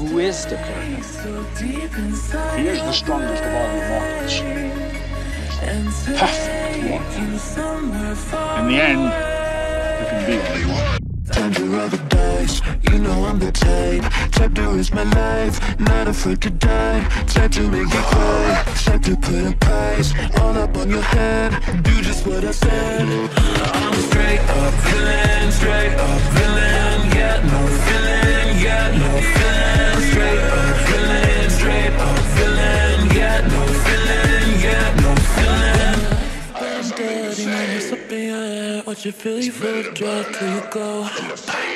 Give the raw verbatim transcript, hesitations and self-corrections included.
Who is the Kurgan? He is the strongest of all immortals. Perfect one. In the end, there can be only one. Time to roll the dice, you know I'm the type. Type to risk my life, not afraid to die. Type to make you cry, type to put a price all up on your head. Do just what I said. I'm a straight up villain, straight up villain. Yeah, no feeling, yeah, no feeling. Straight up villain, straight up villain. Yeah, no feeling, yeah, no feeling. I'm dirty, man, what's up in your head? What you feel, you feel the drug till you go.